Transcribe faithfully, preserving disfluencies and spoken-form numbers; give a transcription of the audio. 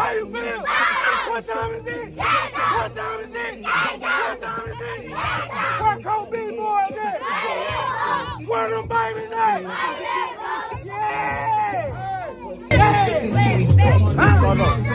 How you feel? What time is it? What time is it? What time is it? Where Kobe B boys at? Where them babies at? Yeah! Yeah! Huh?